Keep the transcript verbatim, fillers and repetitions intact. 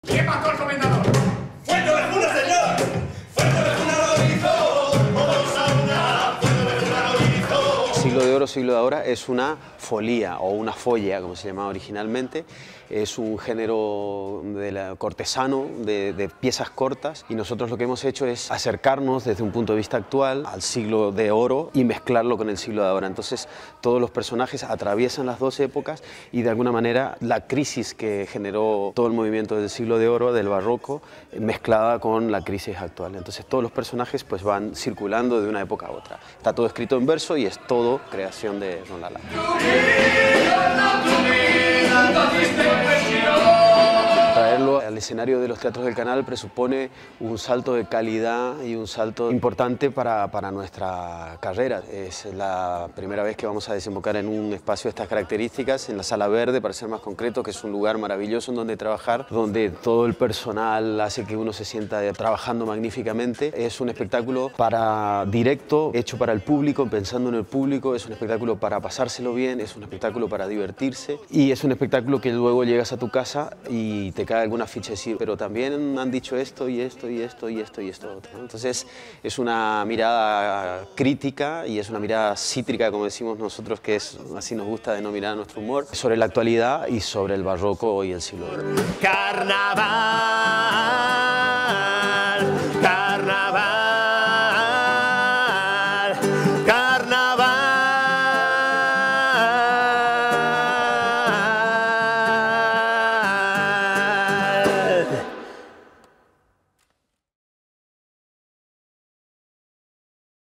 ¿Qué pasó el comendador? ¡Fuerte de Juna, señor! ¡Fuerte de Juna lo hizo! ¡Todos a una! ¡Fuerte de Juna lo hizo! Siglo de Oro, Siglo de Ahora es una folía o una folla, como se llamaba originalmente. Es un género de la, cortesano, de, de piezas cortas, y nosotros lo que hemos hecho es acercarnos desde un punto de vista actual al siglo de oro y mezclarlo con el siglo de ahora. Entonces todos los personajes atraviesan las dos épocas y de alguna manera la crisis que generó todo el movimiento del siglo de oro, del barroco, mezclada con la crisis actual. Entonces todos los personajes pues van circulando de una época a otra. Está todo escrito en verso y es todo creación de Ron Lala. Traerlo al escenario de los teatros del Canal presupone un salto de calidad y un salto importante para, para nuestra carrera. Es la primera vez que vamos a desembocar en un espacio de estas características, en la Sala Verde, para ser más concreto, que es un lugar maravilloso en donde trabajar, donde todo el personal hace que uno se sienta trabajando magníficamente. Es un espectáculo para directo, hecho para el público, pensando en el público, es un espectáculo para pasárselo bien, es un espectáculo para divertirse y es un espectáculo que luego llegas a tu casa y te cae alguna ficha de decir, pero también han dicho esto y esto y esto y esto y esto otro, ¿no? Entonces es una mirada crítica y es una mirada cítrica, como decimos nosotros, que es así nos gusta denominar nuestro humor, sobre la actualidad y sobre el barroco y el siglo de oro. Carnaval.